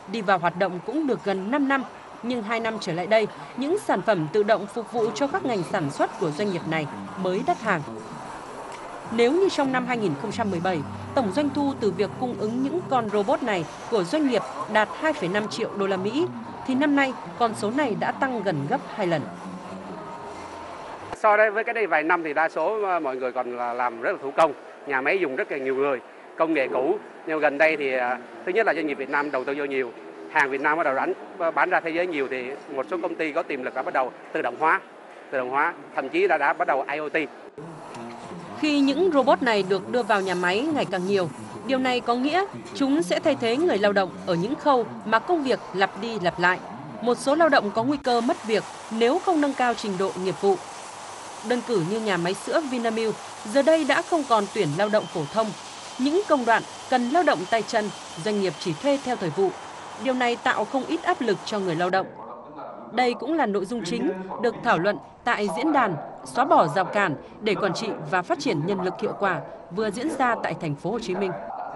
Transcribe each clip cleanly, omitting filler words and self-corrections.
đi vào hoạt động cũng được gần 5 năm, nhưng 2 năm trở lại đây, những sản phẩm tự động phục vụ cho các ngành sản xuất của doanh nghiệp này mới đắt hàng. Nếu như trong năm 2017, tổng doanh thu từ việc cung ứng những con robot này của doanh nghiệp đạt 2,5 triệu đô la Mỹ, thì năm nay con số này đã tăng gần gấp 2 lần. So với cái đây vài năm thì đa số mọi người còn là làm rất là thủ công, nhà máy dùng rất là nhiều người, công nghệ cũ. Nhưng gần đây thì thứ nhất là doanh nghiệp Việt Nam đầu tư vô nhiều, hàng Việt Nam bắt đầu bán ra thế giới nhiều thì một số công ty có tiềm lực đã bắt đầu tự động hóa, thậm chí đã bắt đầu IoT. Khi những robot này được đưa vào nhà máy ngày càng nhiều, điều này có nghĩa chúng sẽ thay thế người lao động ở những khâu mà công việc lặp đi lặp lại. Một số lao động có nguy cơ mất việc nếu không nâng cao trình độ nghiệp vụ. Đơn cử như nhà máy sữa Vinamilk, giờ đây đã không còn tuyển lao động phổ thông. Những công đoạn cần lao động tay chân, doanh nghiệp chỉ thuê theo thời vụ. Điều này tạo không ít áp lực cho người lao động. Đây cũng là nội dung chính được thảo luận tại diễn đàn xóa bỏ rào cản để quản trị và phát triển nhân lực hiệu quả vừa diễn ra tại thành phố Hồ Chí Minh.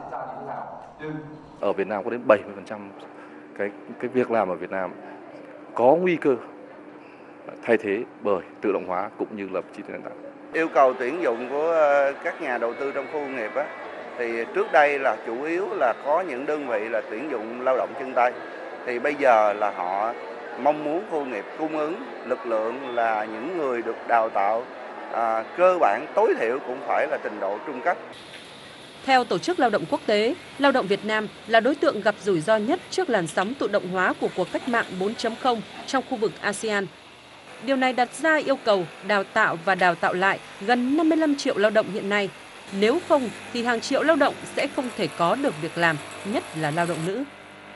Ở Việt Nam có đến 70% cái việc làm ở Việt Nam có nguy cơ thay thế bởi tự động hóa cũng như là trí tuệ nhân tạo. Yêu cầu tuyển dụng của các nhà đầu tư trong khu công nghiệp thì trước đây là chủ yếu là có những đơn vị là tuyển dụng lao động chân tay. Thì bây giờ là họ mong muốn khu công nghiệp cung ứng lực lượng là những người được đào tạo cơ bản tối thiểu cũng phải là trình độ trung cấp. Theo Tổ chức Lao động Quốc tế, lao động Việt Nam là đối tượng gặp rủi ro nhất trước làn sóng tự động hóa của cuộc cách mạng 4.0 trong khu vực ASEAN. Điều này đặt ra yêu cầu đào tạo lại gần 55 triệu lao động hiện nay. Nếu không thì hàng triệu lao động sẽ không thể có được việc làm, nhất là lao động nữ.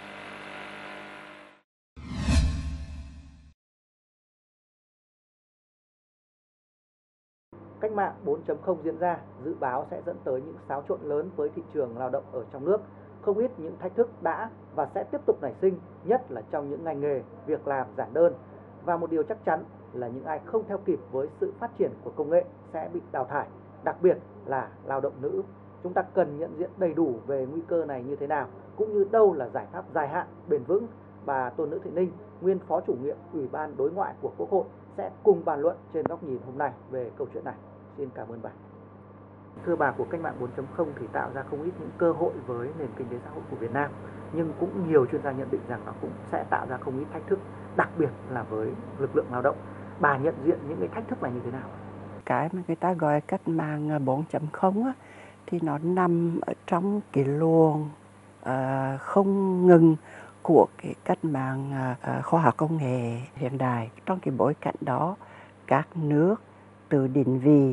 Cách mạng 4.0 diễn ra dự báo sẽ dẫn tới những xáo trộn lớn với thị trường lao động ở trong nước. Không ít những thách thức đã và sẽ tiếp tục nảy sinh, nhất là trong những ngành nghề, việc làm giản đơn. Và một điều chắc chắn là những ai không theo kịp với sự phát triển của công nghệ sẽ bị đào thải, đặc biệt là lao động nữ. Chúng ta cần nhận diện đầy đủ về nguy cơ này như thế nào, cũng như đâu là giải pháp dài hạn, bền vững. Bà Tôn Nữ Thị Ninh, nguyên Phó Chủ nhiệm Ủy ban Đối ngoại của Quốc hội sẽ cùng bàn luận trên góc nhìn hôm nay về câu chuyện này. Xin cảm ơn bà. Thưa bà, cuộc cách mạng 4.0 thì tạo ra không ít những cơ hội với nền kinh tế xã hội của Việt Nam, nhưng cũng nhiều chuyên gia nhận định rằng nó cũng sẽ tạo ra không ít thách thức, đặc biệt là với lực lượng lao động. Bà nhận diện những cái thách thức này như thế nào? Cái mà người ta gọi cách mạng 4.0 á, thì nó nằm ở trong cái luồng không ngừng của cái cách mạng khoa học công nghệ hiện đại. Trong cái bối cảnh đó, các nước tự định vị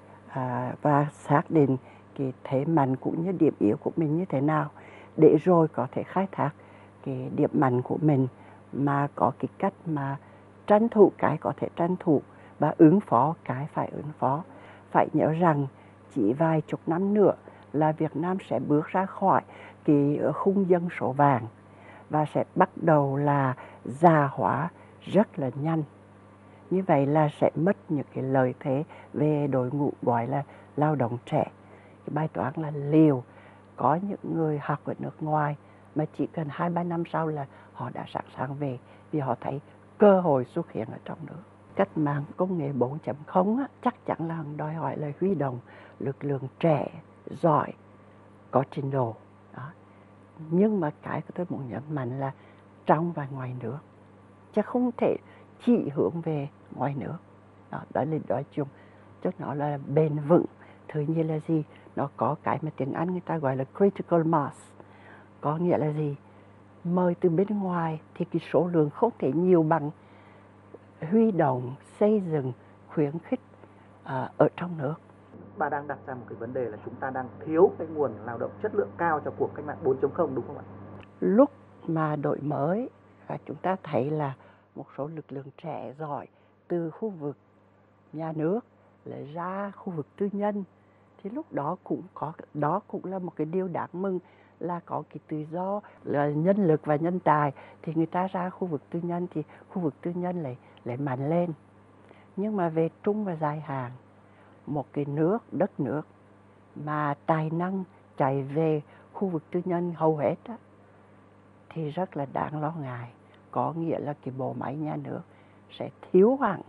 và xác định cái thế mạnh cũng như điểm yếu của mình như thế nào, để rồi có thể khai thác cái điểm mạnh của mình mà có cái cách mà tranh thủ cái có thể tranh thủ và ứng phó cái phải ứng phó. Phải nhớ rằng chỉ vài chục năm nữa là Việt Nam sẽ bước ra khỏi cái khung dân số vàng và sẽ bắt đầu là già hóa rất là nhanh. Như vậy là sẽ mất những cái lợi thế về đội ngũ gọi là lao động trẻ. Cái bài toán là liệu có những người học ở nước ngoài mà chỉ cần 2-3 năm sau là họ đã sẵn sàng về vì họ thấy cơ hội xuất hiện ở trong nước. Cách mạng công nghệ 4.0 chắc chắn là đòi hỏi là huy động lực lượng trẻ, giỏi, có trình độ. Đó. Nhưng mà cái tôi muốn nhấn mạnh là trong và ngoài nước. Chứ không thể chỉ hướng về ngoài nước. Đó là nói chung cho nó là bền vững. Thứ nhiên là gì? Nó có cái mà tiếng Anh người ta gọi là critical mass. Có nghĩa là gì? Mời từ bên ngoài thì cái số lượng không thể nhiều bằng huy động, xây dựng, khuyến khích ở trong nước. Bà đang đặt ra một cái vấn đề là chúng ta đang thiếu cái nguồn lao động chất lượng cao cho cuộc cách mạng 4.0 đúng không ạ? Lúc mà đổi mới chúng ta thấy là một số lực lượng trẻ giỏi từ khu vực nhà nước lại ra khu vực tư nhân, thì lúc đó cũng là một cái điều đáng mừng, là có cái tự do là nhân lực và nhân tài, thì người ta ra khu vực tư nhân thì khu vực tư nhân lại mạnh lên. Nhưng mà về trung và dài hạn, một cái đất nước mà tài năng chạy về khu vực tư nhân hầu hết á, thì rất là đáng lo ngại. Có nghĩa là cái bộ máy nhà nước sẽ thiếu hẳn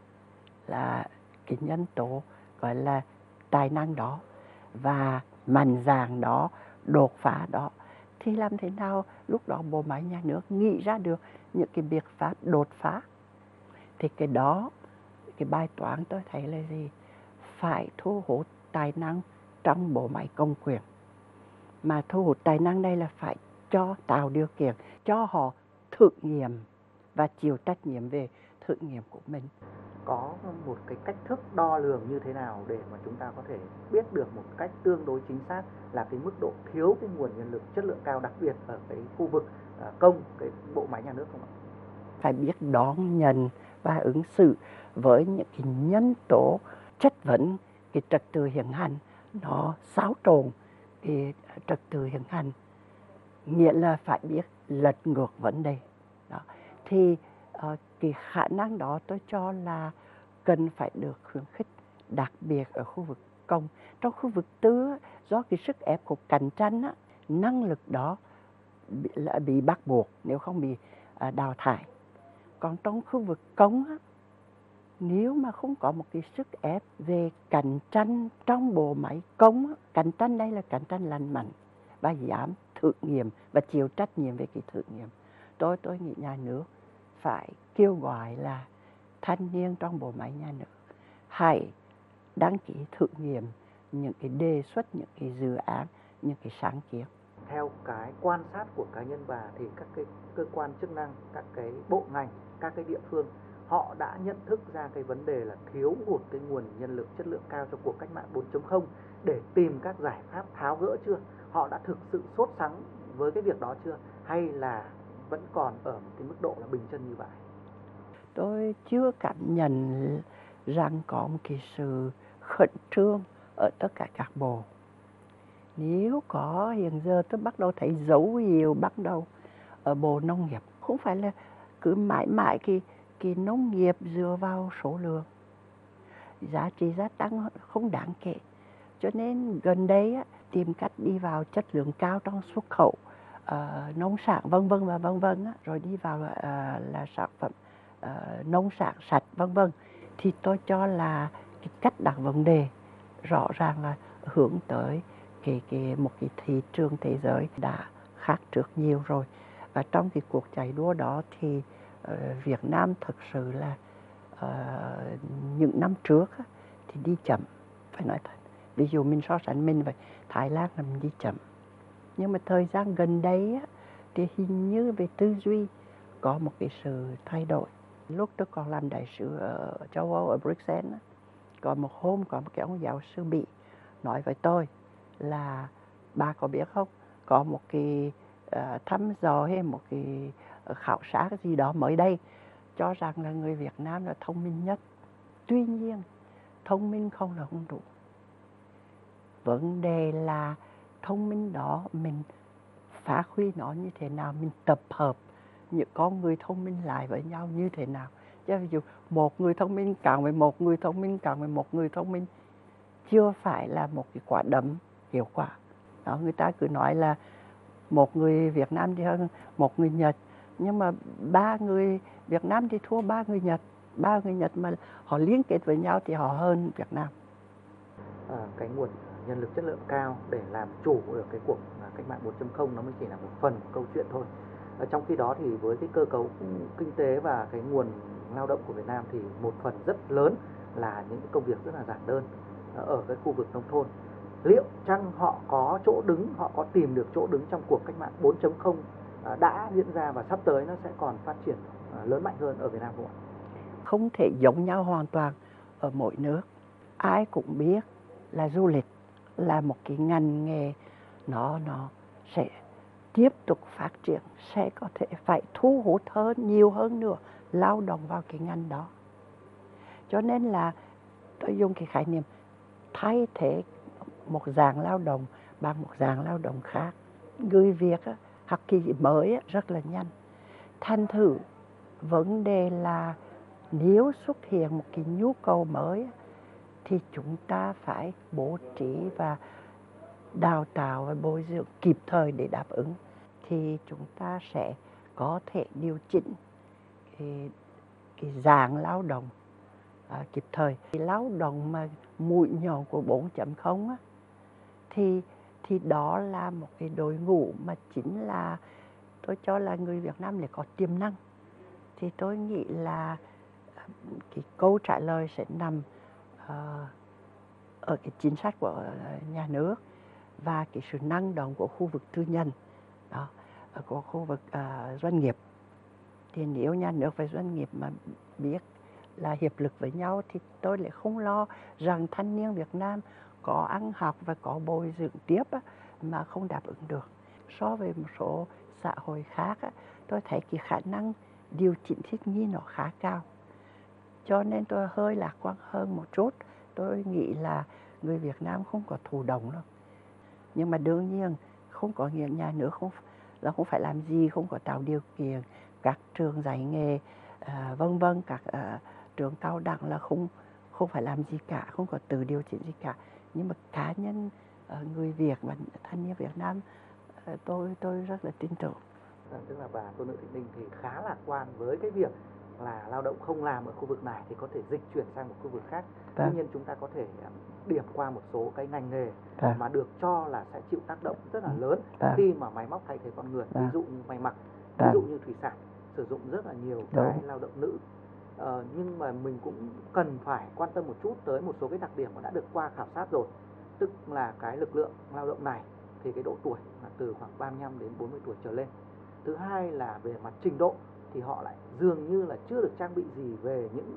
là cái nhân tố gọi là tài năng đó và mạnh dạn đó, đột phá đó. Thì làm thế nào lúc đó bộ máy nhà nước nghĩ ra được những cái biện pháp đột phá? Thì cái đó, cái bài toán tôi thấy là gì? Phải thu hút tài năng trong bộ máy công quyền. Mà thu hút tài năng đây là phải tạo điều kiện cho họ thử nghiệm và chịu trách nhiệm về thử nghiệm của mình. Có một cái cách thức đo lường như thế nào để mà chúng ta có thể biết được một cách tương đối chính xác là cái mức độ thiếu cái nguồn nhân lực chất lượng cao, đặc biệt ở cái khu vực công, cái bộ máy nhà nước không ạ? Phải biết đón nhận và ứng xử với những cái nhân tố chất vấn cái trật tự hiện hành, nó xáo trộn cái trật tự hiện hành, nghĩa là phải biết lật ngược vấn đề đó. Thì cái khả năng đó tôi cho là cần phải được khuyến khích, đặc biệt ở khu vực công. Trong khu vực tư, do cái sức ép của cạnh tranh, năng lực đó bị bắt buộc, nếu không bị đào thải. Còn trong khu vực công, nếu mà không có một cái sức ép về cạnh tranh trong bộ máy công, cạnh tranh đây là cạnh tranh lành mạnh và dám thử nghiệm và chịu trách nhiệm về cái thử nghiệm. Tôi nghĩ nhà nước phải kêu gọi là thanh niên trong bộ máy nhà nước hãy đăng ký thử nghiệm những cái đề xuất, những cái dự án, những cái sáng kiến. Theo cái quan sát của cá nhân bà thì các cái cơ quan chức năng, các cái bộ ngành, các cái địa phương họ đã nhận thức ra cái vấn đề là thiếu hụt cái nguồn nhân lực chất lượng cao cho cuộc cách mạng 4.0 để tìm các giải pháp tháo gỡ chưa? Họ đã thực sự sốt sắng với cái việc đó chưa? Hay là vẫn còn ở một cái mức độ là bình chân như vậy? Tôi chưa cảm nhận rằng có một cái sự khẩn trương ở tất cả các bộ. Nếu có, hiện giờ tôi bắt đầu thấy dấu hiệu bắt đầu ở Bộ Nông nghiệp. Không phải là cứ mãi mãi cái nông nghiệp dựa vào số lượng, giá trị gia tăng không đáng kể. Cho nên gần đây tìm cách đi vào chất lượng cao trong xuất khẩu nông sản vân vân và vân vân, rồi đi vào là sản phẩm nông sản sạch vân vân. Thì tôi cho là cái cách đặt vấn đề rõ ràng là hướng tới một cái thị trường thế giới đã khác trước nhiều rồi. Và trong cái cuộc chạy đua đó thì Việt Nam thực sự là những năm trước thì đi chậm, phải nói thật. Ví dụ mình so sánh mình với Thái Lan là mình đi chậm. Nhưng mà thời gian gần đây thì hình như về tư duy có một cái sự thay đổi. Lúc tôi còn làm đại sứ ở châu Âu, ở Bruxelles, có một hôm có một cái ông giáo sư Bỉ nói với tôi là bà có biết không, có một cái thăm dò hay một cái khảo sát gì đó mới đây cho rằng là người Việt Nam là thông minh nhất. Tuy nhiên, thông minh không là không đủ. Vấn đề là thông minh đó mình phát huy nó như thế nào, mình tập hợp những con người thông minh lại với nhau như thế nào. Chứ ví dụ một người thông minh cộng với một người thông minh cộng với một người thông minh chưa phải là một cái quả đấm hiệu quả. Đó, người ta cứ nói là một người Việt Nam thì hơn một người Nhật, nhưng mà ba người Việt Nam thì thua ba người Nhật. Ba người Nhật mà họ liên kết với nhau thì họ hơn Việt Nam. Cái nguồn nhân lực chất lượng cao để làm chủ được cái cuộc cách mạng 4.0 nó mới chỉ là một phần của câu chuyện thôi. Trong khi đó thì với cái cơ cấu kinh tế và cái nguồn lao động của Việt Nam thì một phần rất lớn là những cái công việc rất là giản đơn ở cái khu vực nông thôn. Liệu chăng họ có chỗ đứng, họ có tìm được chỗ đứng trong cuộc cách mạng 4.0 đã diễn ra và sắp tới nó sẽ còn phát triển lớn mạnh hơn ở Việt Nam không ạ? Không thể giống nhau hoàn toàn ở mỗi nước. Ai cũng biết là du lịch là một cái ngành nghề nó sẽ tiếp tục phát triển, sẽ có thể phải thu hút hơn, nhiều hơn nữa lao động vào cái ngành đó. Cho nên là tôi dùng cái khái niệm thay thế một dạng lao động bằng một dạng lao động khác. Người Việt học kỳ mới rất là nhanh. Thành thử vấn đề là nếu xuất hiện một cái nhu cầu mới thì chúng ta phải bố trí và đào tạo và bồi dưỡng kịp thời để đáp ứng. thì chúng ta sẽ có thể điều chỉnh cái dạng lao động kịp thời. Cái lao động mà mũi nhọn của 4.0 á, thì đó là một cái đội ngũ mà chính là tôi cho là người Việt Nam lại có tiềm năng. Thì tôi nghĩ là cái câu trả lời sẽ nằm ở cái chính sách của nhà nước và cái sự năng động của khu vực tư nhân, đó, của khu vực doanh nghiệp. Thì nếu nhà nước và doanh nghiệp mà biết là hiệp lực với nhau thì tôi lại không lo rằng thanh niên Việt Nam có ăn học và có bồi dưỡng tiếp mà không đáp ứng được. So với một số xã hội khác, tôi thấy cái khả năng điều chỉnh thích nghi nó khá cao. Cho nên tôi hơi lạc quan hơn một chút. Tôi nghĩ là người Việt Nam không có thụ động đâu. Nhưng mà đương nhiên không có nghĩa nhà nước không phải làm gì, không có tạo điều kiện các trường dạy nghề vân vân, các trường cao đẳng là không phải làm gì cả, không có tự điều chỉnh gì cả. Nhưng mà cá nhân người Việt và thanh niên Việt Nam tôi rất là tin tưởng. Tức là bà Tôn Nữ Thị Ninh thì khá lạc quan với cái việc là lao động không làm ở khu vực này thì có thể dịch chuyển sang một khu vực khác. Tuy nhiên chúng ta có thể điểm qua một số cái ngành nghề mà được cho là sẽ chịu tác động rất là lớn khi mà máy móc thay thế con người. Ví dụ như may mặc, ví dụ như thủy sản, sử dụng rất là nhiều cái lao động nữ. Nhưng mà mình cũng cần phải quan tâm một chút tới một số cái đặc điểm mà đã được qua khảo sát rồi. Tức là cái lực lượng lao động này thì cái độ tuổi là từ khoảng 35 đến 40 tuổi trở lên. Thứ hai là về mặt trình độ thì họ lại dường như là chưa được trang bị gì về những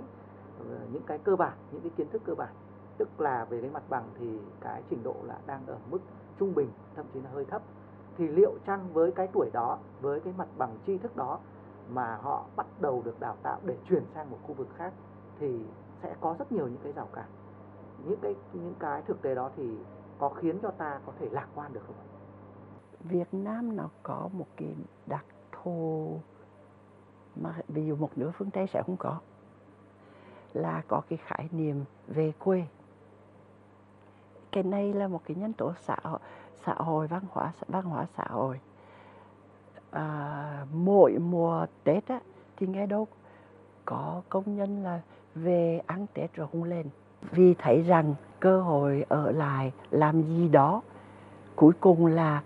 cái cơ bản, những cái kiến thức cơ bản. Tức là về cái mặt bằng thì cái trình độ là đang ở mức trung bình, thậm chí là hơi thấp. Thì liệu chăng với cái tuổi đó, với cái mặt bằng tri thức đó mà họ bắt đầu được đào tạo để chuyển sang một khu vực khác thì sẽ có rất nhiều những cái rào cản. Những cái thực tế đó thì có khiến cho ta có thể lạc quan được không? Việt Nam nó có một cái đặc thù mà ví dụ một nước phương Tây sẽ không có, là có cái khái niệm về quê. Cái này là một cái nhân tố xã hội văn hóa xã hội. Mỗi mùa Tết thì nghe đâu có công nhân là về ăn Tết rồi không lên, vì thấy rằng cơ hội ở lại làm gì đó cuối cùng là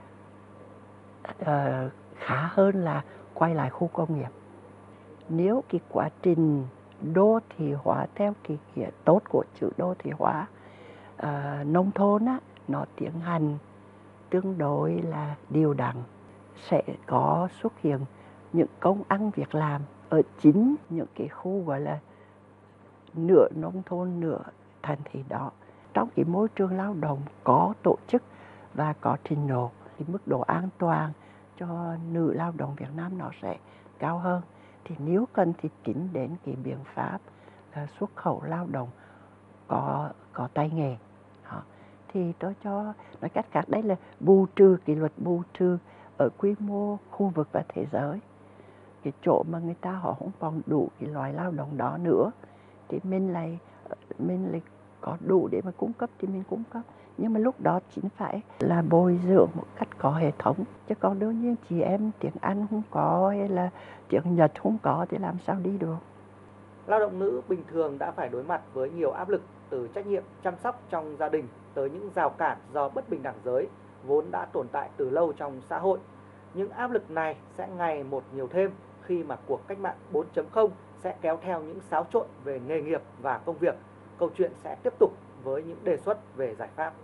khá hơn là quay lại khu công nghiệp. Nếu cái quá trình đô thị hóa theo cái nghĩa tốt của chữ đô thị hóa, nông thôn nó tiến hành tương đối là đều đặn, sẽ có xuất hiện những công ăn việc làm ở chính những cái khu gọi là nửa nông thôn nửa thành thị đó. Trong cái môi trường lao động có tổ chức và có trình độ thì mức độ an toàn cho nữ lao động Việt Nam nó sẽ cao hơn. Thì nếu cần thì tính đến cái biện pháp xuất khẩu lao động có tay nghề. Thì tôi cho nói cách khác đấy là bù trừ, cái luật bù trừ ở quy mô khu vực và thế giới. Cái chỗ mà người ta họ không còn đủ cái loại lao động đó nữa thì mình lại có đủ để mà cung cấp thì mình cung cấp. Nhưng mà lúc đó chính phải là bồi dưỡng một cách có hệ thống. Chứ còn đương nhiên chị em tiếng Anh không có hay là tiếng Nhật không có thì làm sao đi được. Lao động nữ bình thường đã phải đối mặt với nhiều áp lực, từ trách nhiệm chăm sóc trong gia đình tới những rào cản do bất bình đẳng giới vốn đã tồn tại từ lâu trong xã hội. Những áp lực này sẽ ngày một nhiều thêm khi mà cuộc cách mạng 4.0 sẽ kéo theo những xáo trộn về nghề nghiệp và công việc. Câu chuyện sẽ tiếp tục với những đề xuất về giải pháp.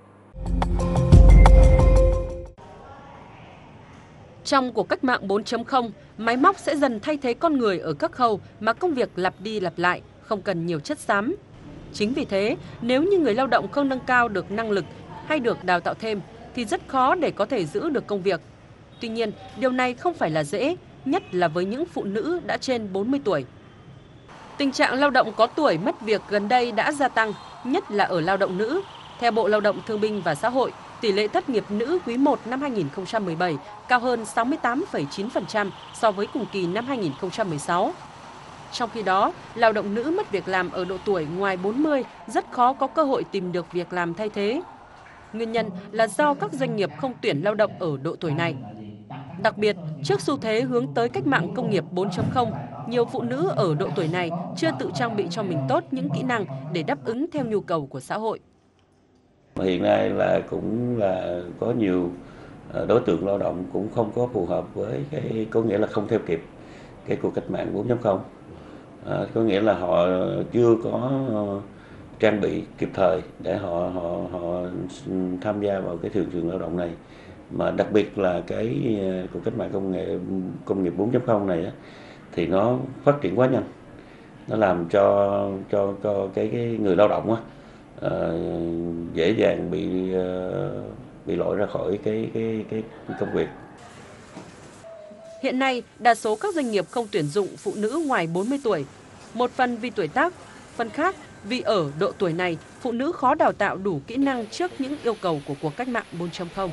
Trong cuộc cách mạng 4.0, máy móc sẽ dần thay thế con người ở các khâu mà công việc lặp đi lặp lại, không cần nhiều chất xám. Chính vì thế, nếu như người lao động không nâng cao được năng lực hay được đào tạo thêm, thì rất khó để có thể giữ được công việc. Tuy nhiên, điều này không phải là dễ, nhất là với những phụ nữ đã trên 40 tuổi. Tình trạng lao động có tuổi mất việc gần đây đã gia tăng, nhất là ở lao động nữ. Theo Bộ Lao động Thương binh và Xã hội, tỷ lệ thất nghiệp nữ quý 1 năm 2017 cao hơn 68,9% so với cùng kỳ năm 2016. Trong khi đó, lao động nữ mất việc làm ở độ tuổi ngoài 40 rất khó có cơ hội tìm được việc làm thay thế. Nguyên nhân là do các doanh nghiệp không tuyển lao động ở độ tuổi này. Đặc biệt, trước xu thế hướng tới cách mạng công nghiệp 4.0, nhiều phụ nữ ở độ tuổi này chưa tự trang bị cho mình tốt những kỹ năng để đáp ứng theo nhu cầu của xã hội. Hiện nay là cũng là có nhiều đối tượng lao động cũng không có phù hợp với có nghĩa là không theo kịp cái cuộc cách mạng 4.0. Có nghĩa là họ chưa có trang bị kịp thời để họ tham gia vào cái thị trường lao động này. Mà đặc biệt là cái cuộc cách mạng công nghiệp 4.0 này á, thì nó phát triển quá nhanh. Nó làm cho cái người lao động á, dễ dàng bị loại ra khỏi cái công việc. Hiện nay, đa số các doanh nghiệp không tuyển dụng phụ nữ ngoài 40 tuổi. Một phần vì tuổi tác, phần khác vì ở độ tuổi này, phụ nữ khó đào tạo đủ kỹ năng trước những yêu cầu của cuộc cách mạng 4.0.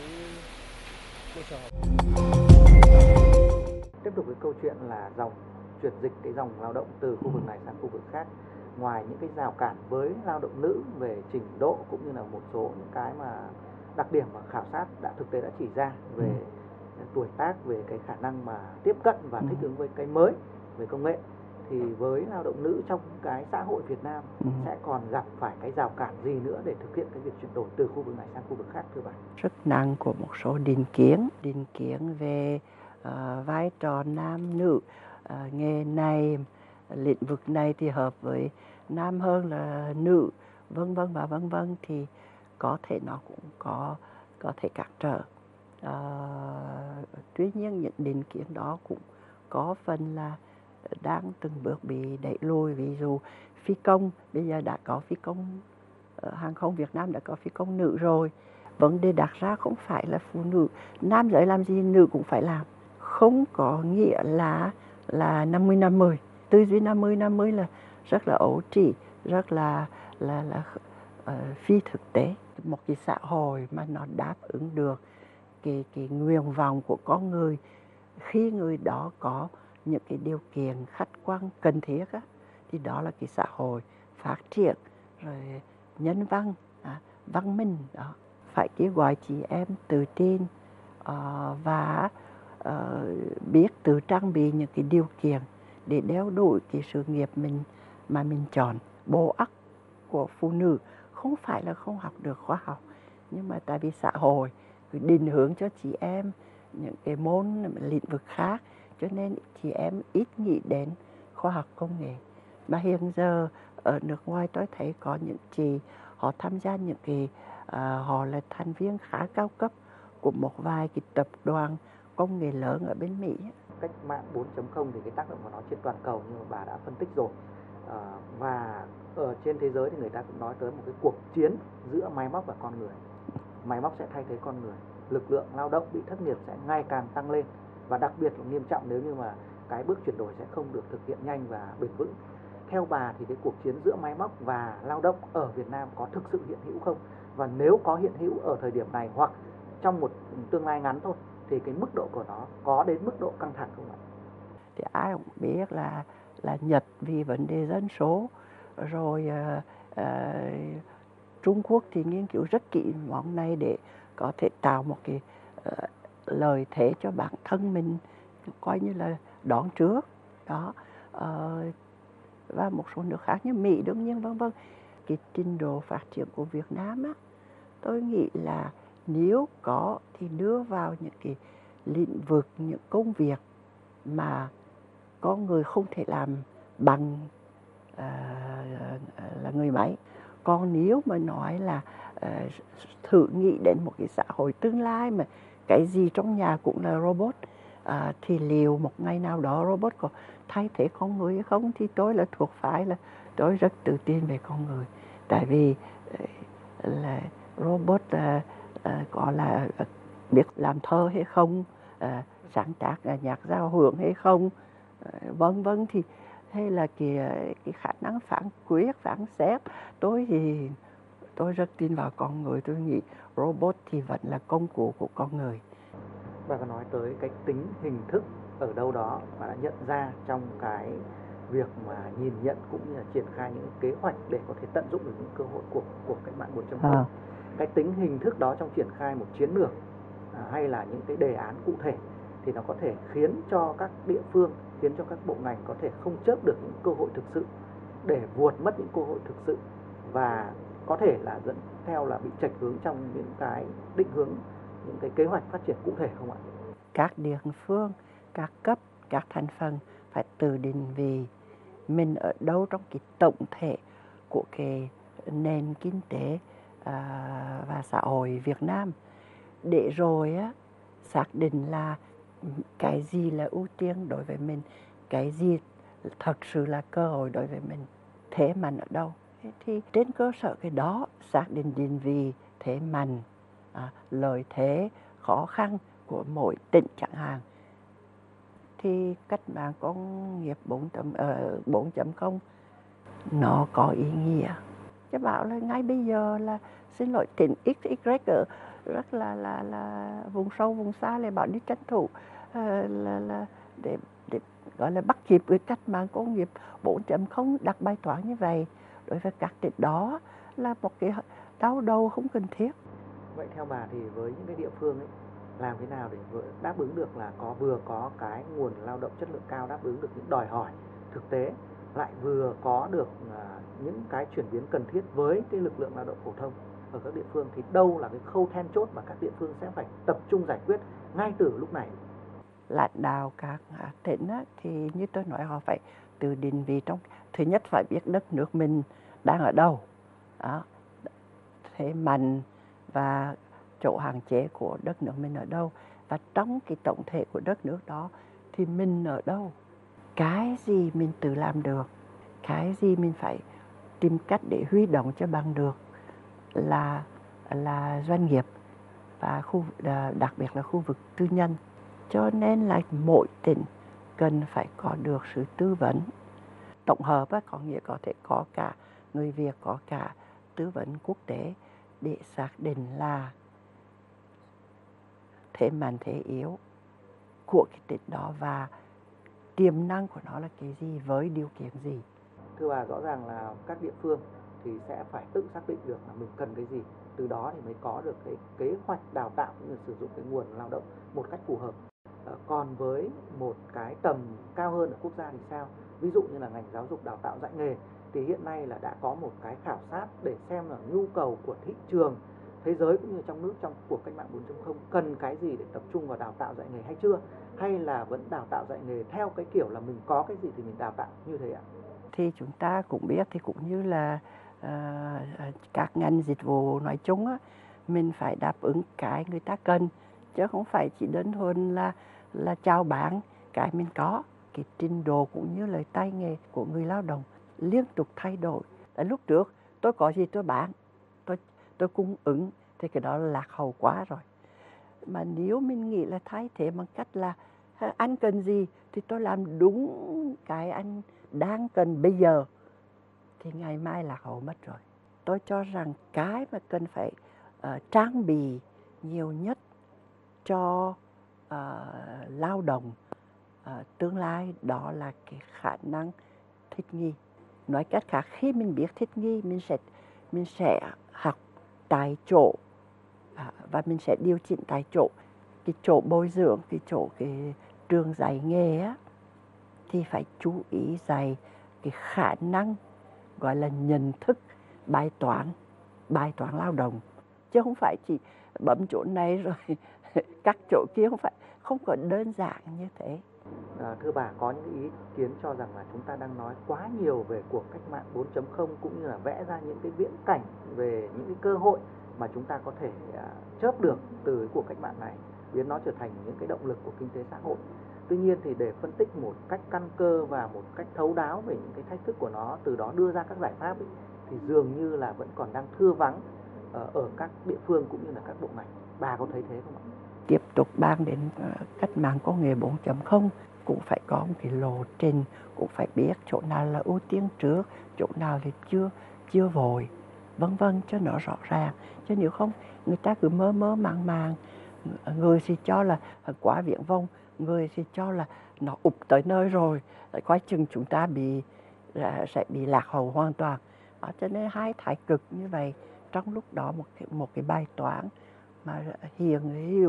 Tiếp tục với câu chuyện là chuyển dịch cái dòng lao động từ khu vực này sang khu vực khác. Ngoài những cái rào cản với lao động nữ về trình độ cũng như là một số những cái mà đặc điểm mà khảo sát thực tế đã chỉ ra về tuổi tác, về cái khả năng mà tiếp cận và thích ứng với cái mới về công nghệ, thì với lao động nữ trong cái xã hội Việt Nam sẽ còn gặp phải cái rào cản gì nữa để thực hiện cái việc chuyển đổi từ khu vực này sang khu vực khác thưa bà? Sức nặng của một số định kiến về vai trò nam nữ, nghề này, lĩnh vực này thì hợp với nam hơn là nữ, vân vân thì có thể nó cũng có thể cản trở. Tuy nhiên những định kiến đó cũng có phần là đang từng bước bị đẩy lùi. Ví dụ phi công, bây giờ đã có phi công hàng không Việt Nam đã có phi công nữ rồi. Vấn đề đặt ra không phải là phụ nữ, nam giới làm gì nữ cũng phải làm. Không có nghĩa là 50-50. Tư duy 50-50 là rất là ấu trĩ, rất là phi thực tế. Một cái xã hội mà nó đáp ứng được cái nguyện vọng của con người, khi người đó có những cái điều kiện khách quan cần thiết á, thì đó là cái xã hội phát triển rồi nhân văn, văn minh đó. Phải kêu gọi chị em tự tin và biết tự trang bị những cái điều kiện để đeo đuổi cái sự nghiệp mình chọn. Bộ óc của phụ nữ không phải là không học được khoa học, nhưng mà tại vì xã hội định hướng cho chị em những cái môn lĩnh vực khác, cho nên chị em ít nghĩ đến khoa học công nghệ. Mà hiện giờ ở nước ngoài tôi thấy có những chị họ tham gia những cái họ là thành viên khá cao cấp của một vài cái tập đoàn công nghệ lớn ở bên Mỹ. Cách mạng 4.0 thì cái tác động của nó trên toàn cầu như mà bà đã phân tích rồi. Và ở trên thế giới thì người ta cũng nói tới một cái cuộc chiến giữa máy móc và con người. Máy móc sẽ thay thế con người, lực lượng lao động bị thất nghiệp sẽ ngày càng tăng lên, và đặc biệt là nghiêm trọng nếu như mà cái bước chuyển đổi sẽ không được thực hiện nhanh và bền vững. Theo bà thì cái cuộc chiến giữa máy móc và lao động ở Việt Nam có thực sự hiện hữu không? Và nếu có hiện hữu ở thời điểm này hoặc trong một tương lai ngắn thôi, thì cái mức độ của nó có đến mức độ căng thẳng không ạ? Thì ai cũng biết là Nhật vì vấn đề dân số, rồi Trung Quốc thì nghiên cứu rất kỹ món này để có thể tạo một cái lợi thế cho bản thân mình, coi như là đón trước đó. Và một số nước khác như Mỹ đương nhiên vân vân. Cái trình độ phát triển của Việt Nam á, tôi nghĩ là nếu có thì đưa vào những cái lĩnh vực, những công việc mà con người không thể làm bằng là người máy. Còn nếu mà nói là thử nghĩ đến một cái xã hội tương lai mà cái gì trong nhà cũng là robot, thì liệu một ngày nào đó robot có thay thế con người hay không, thì tôi là thuộc phái là tôi rất tự tin về con người. Tại vì là robot có là biết làm thơ hay không, sáng tác nhạc giao hưởng hay không, vân vân, thì hay là cái khả năng phán quyết, phán xét. Tôi thì tôi rất tin vào con người, tôi nghĩ robot thì vẫn là công cụ của con người. Bà có nói tới cái tính hình thức ở đâu đó mà đã nhận ra trong cái việc mà nhìn nhận cũng như là triển khai những kế hoạch để có thể tận dụng được những cơ hội của cách mạng 4.0. Cái tính hình thức đó trong triển khai một chiến lược hay là những cái đề án cụ thể thì nó có thể khiến cho các địa phương, khiến cho các bộ ngành có thể không chớp được những cơ hội thực sự, để vuột mất những cơ hội thực sự, và có thể là dẫn theo là bị chệch hướng trong những cái định hướng, những cái kế hoạch phát triển cụ thể không ạ? Các địa phương, các cấp, các thành phần phải tự định vị mình ở đâu trong cái tổng thể của cái nền kinh tế và xã hội Việt Nam, để rồi á xác định là cái gì là ưu tiên đối với mình, cái gì thật sự là cơ hội đối với mình, thế mạnh ở đâu. Thì trên cơ sở cái đó xác định định vị thế mạnh, lợi thế, khó khăn của mỗi tỉnh chẳng hạn, thì cách mạng công nghiệp 4.0 nó có ý nghĩa. Chứ bảo là ngay bây giờ là xin lỗi tỉnh X, Y ở rất là vùng sâu vùng xa lại bảo đi tranh thủ là để gọi là bắt kịp với cách mạng công nghiệp 4.0, đặt bài toán như vậy đối với các tỉnh đó là một cái đau đầu không cần thiết. Vậy theo bà thì với những cái địa phương ấy, làm thế nào để đáp ứng được là vừa có cái nguồn lao động chất lượng cao, đáp ứng được những đòi hỏi thực tế, lại vừa có được những cái chuyển biến cần thiết với cái lực lượng lao động phổ thông ở các địa phương, thì đâu là cái khâu then chốt mà các địa phương sẽ phải tập trung giải quyết ngay từ lúc này? Lãnh đạo các tỉnh á, thì như tôi nói họ phải tự định vị trong, thứ nhất phải biết đất nước mình đang ở đâu, đó, thế mạnh và chỗ hạn chế của đất nước mình ở đâu, và trong cái tổng thể của đất nước đó thì mình ở đâu, cái gì mình tự làm được, cái gì mình phải tìm cách để huy động cho bằng được là doanh nghiệp và đặc biệt là khu vực tư nhân. Cho nên là mỗi tỉnh cần phải có được sự tư vấn tổng hợp, có nghĩa có thể có cả người Việt, có cả tư vấn quốc tế để xác định là thế mạnh thế yếu của cái tỉnh đó và tiềm năng của nó là cái gì với điều kiện gì. Thưa bà, rõ ràng là các địa phương thì sẽ phải tự xác định được là mình cần cái gì, từ đó thì mới có được cái kế hoạch đào tạo cũng như sử dụng cái nguồn lao động một cách phù hợp. Còn với một cái tầm cao hơn ở quốc gia thì sao? Ví dụ như là ngành giáo dục đào tạo dạy nghề thì hiện nay là đã có một cái khảo sát để xem là nhu cầu của thị trường thế giới cũng như trong nước trong cuộc cách mạng 4.0 cần cái gì để tập trung vào đào tạo dạy nghề hay chưa, hay là vẫn đào tạo dạy nghề theo cái kiểu là mình có cái gì thì mình đào tạo như thế ạ? Thì chúng ta cũng biết, thì cũng như là các ngành dịch vụ nói chung á, mình phải đáp ứng cái người ta cần, chứ không phải chỉ đơn thuần là chào bán cái mình có. Cái trình độ cũng như lời tay nghề của người lao động liên tục thay đổi. Tại lúc trước tôi có gì tôi bán, tôi cung ứng, thì cái đó là lạc hậu quá rồi. Mà nếu mình nghĩ là thay thế bằng cách là anh cần gì thì tôi làm đúng cái anh đang cần bây giờ, thì ngày mai lạc hậu mất rồi. Tôi cho rằng cái mà cần phải trang bị nhiều nhất cho lao động tương lai đó là cái khả năng thích nghi. Nói cách khác, khi mình biết thích nghi, mình sẽ học tại chỗ và mình sẽ điều chỉnh tại chỗ. Cái chỗ bồi dưỡng, cái trường dạy nghề á, thì phải chú ý dạy cái khả năng gọi là nhận thức bài toán lao động, chứ không phải chỉ bấm chỗ này rồi các chỗ kia, không có đơn giản như thế. Thưa bà, có những ý kiến cho rằng là chúng ta đang nói quá nhiều về cuộc cách mạng 4.0 cũng như là vẽ ra những cái viễn cảnh về những cái cơ hội mà chúng ta có thể chớp được từ cuộc cách mạng này, biến nó trở thành những cái động lực của kinh tế xã hội. Tuy nhiên thì để phân tích một cách căn cơ và một cách thấu đáo về những cái thách thức của nó, từ đó đưa ra các giải pháp ấy, thì dường như là vẫn còn đang thưa vắng ở các địa phương cũng như là các bộ ngành. Bà có thấy thế không ạ? Tiếp tục bàn đến cách mạng công nghệ 4.0 cũng phải có một cái lộ trình, cũng phải biết chỗ nào là ưu tiên trước, chỗ nào thì chưa vội, vân vân, cho nó rõ ràng. Chứ nếu không người ta cứ mơ màng, người thì cho là quá viển vông, người thì cho là nó ụp tới nơi rồi, coi chừng chúng ta sẽ bị lạc hậu hoàn toàn. Cho nên hai thái cực như vậy, trong lúc đó một cái bài toán mà hiểu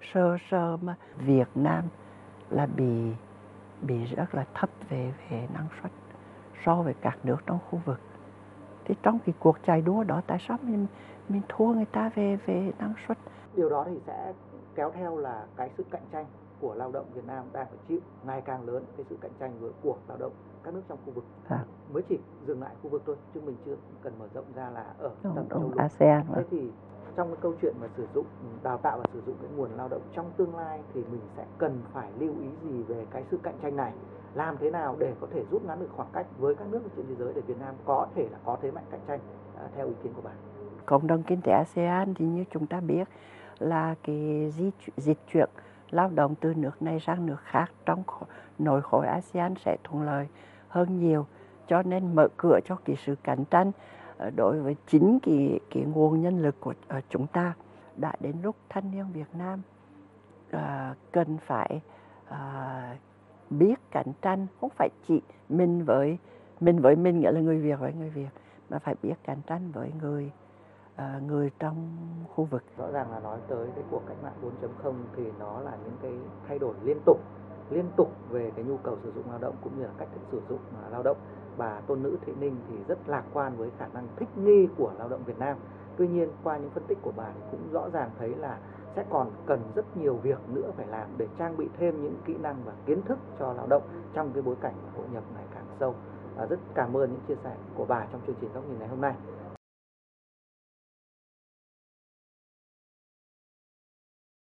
sơ sơ mà Việt Nam là bị rất là thấp về năng suất so với các nước trong khu vực. Thì trong cái cuộc chạy đua đó, tại sao mình thua người ta về năng suất? Điều đó thì sẽ kéo theo là cái sự cạnh tranh của lao động Việt Nam đang phải chịu ngày càng lớn, cái sự cạnh tranh của lao động các nước trong khu vực. Mới chỉ dừng lại khu vực thôi, chứ mình chưa cần mở rộng ra là ở tầm châu lục. ASEAN. Thế thì trong cái câu chuyện mà sử dụng, đào tạo và sử dụng cái nguồn lao động trong tương lai thì mình sẽ cần phải lưu ý gì về cái sự cạnh tranh này? Làm thế nào để có thể rút ngắn được khoảng cách với các nước trên thế giới để Việt Nam có thể là có thế mạnh cạnh tranh theo ý kiến của bạn? Cộng đồng kinh tế ASEAN thì như chúng ta biết là cái dịch chuyển lao động từ nước này sang nước khác trong nội khối ASEAN sẽ thuận lợi hơn nhiều, cho nên mở cửa cho cái sự cạnh tranh đối với chính cái nguồn nhân lực của chúng ta. Đã đến lúc thanh niên Việt Nam cần phải biết cạnh tranh, không phải chỉ mình với mình nghĩa là người Việt với người Việt, mà phải biết cạnh tranh với người trong khu vực. Rõ ràng là nói tới cái cuộc cách mạng 4.0 thì nó là những cái thay đổi liên tục về cái nhu cầu sử dụng lao động cũng như là cách thức sử dụng lao động. Bà Tôn Nữ Thị Ninh thì rất lạc quan với khả năng thích nghi của lao động Việt Nam. Tuy nhiên qua những phân tích của bà thì cũng rõ ràng thấy là sẽ còn cần rất nhiều việc nữa phải làm để trang bị thêm những kỹ năng và kiến thức cho lao động trong cái bối cảnh hội nhập ngày càng sâu. Rất cảm ơn những chia sẻ của bà trong chương trình Góc Nhìn ngày hôm nay.